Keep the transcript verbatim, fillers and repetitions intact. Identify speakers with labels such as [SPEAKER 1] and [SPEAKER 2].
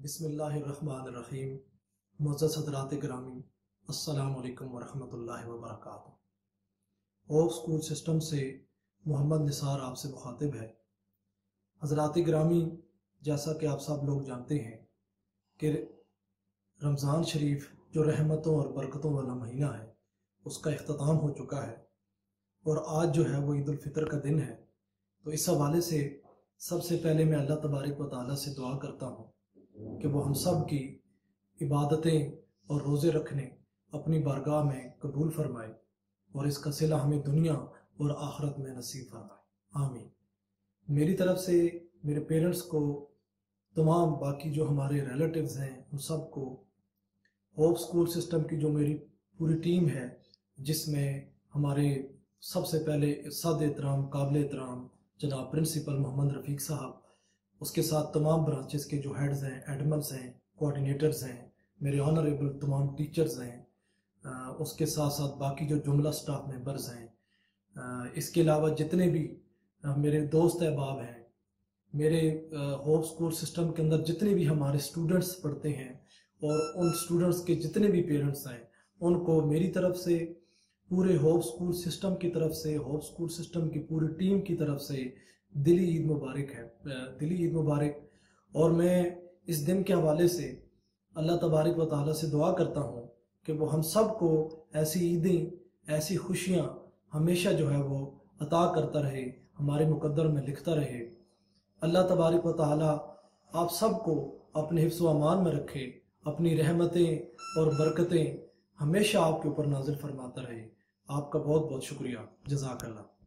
[SPEAKER 1] بسم اللہ الرحمن الرحیم۔ معزز حضرات گرامی، السلام علیکم ورحمۃ اللہ وبرکاتہ۔ ہوپ اسکول سسٹم سے محمد نثار آپ سے مخاطب ہے۔ حضرات گرامی، جیسا کہ آپ سب لوگ جانتے ہیں کہ رمضان شریف جو رحمتوں اور برکتوں والا مہینہ ہے اس کا اختتام ہو چکا ہے، اور آج جو ہے وہ عید الفطر کا دن ہے۔ تو اس حوالے سے سب سے پہلے میں اللہ تبارک و تعالیٰ سے دعا کرتا ہوں کہ وہ ہم سب کی عبادتیں اور روزے رکھنے اپنی بارگاہ میں قبول فرمائے، اور اس کا صلہ ہمیں دنیا اور آخرت میں نصیب فرمائے، آمین۔ میری طرف سے میرے پیرنٹس کو، تمام باقی جو ہمارے ریلیٹیوز ہیں ان سب کو، ہوپ اسکول سسٹم کی جو میری پوری ٹیم ہے جس میں ہمارے سب سے پہلے صد احترام قابل احترام جناب پرنسپل محمد رفیق صاحب، اس کے ساتھ تمام برانچز کے جو ہیڈز ہیں، ایڈمنز ہیں، کوآرڈینیٹرز ہیں، میرے آنریبل تمام ٹیچرز ہیں، اس کے ساتھ ساتھ باقی جو جملہ سٹاف ممبرز ہیں، اس کے علاوہ جتنے بھی میرے دوست احباب ہیں، میرے ہوپ اسکول سسٹم کے اندر جتنے بھی ہمارے اسٹوڈنٹس پڑھتے ہیں، اور ان اسٹوڈنٹس کے جتنے بھی پیرنٹس ہیں، ان کو میری طرف سے، پورے ہوپ اسکول سسٹم کی طرف سے، ہوپ اسکول سسٹم کی پوری ٹیم کی طرف سے دلی عید مبارک ہے، دلی عید مبارک۔ اور میں اس دن کے حوالے سے اللہ تبارک و تعالیٰ سے دعا کرتا ہوں کہ وہ ہم سب کو ایسی عیدیں، ایسی خوشیاں ہمیشہ جو ہے وہ عطا کرتا رہے، ہمارے مقدر میں لکھتا رہے۔ اللہ تبارک و تعالیٰ آپ سب کو اپنے حفظ و امان میں رکھے، اپنی رحمتیں اور برکتیں ہمیشہ آپ کے اوپر نازل فرماتا رہے۔ آپ کا بہت بہت شکریہ، جزاک اللہ۔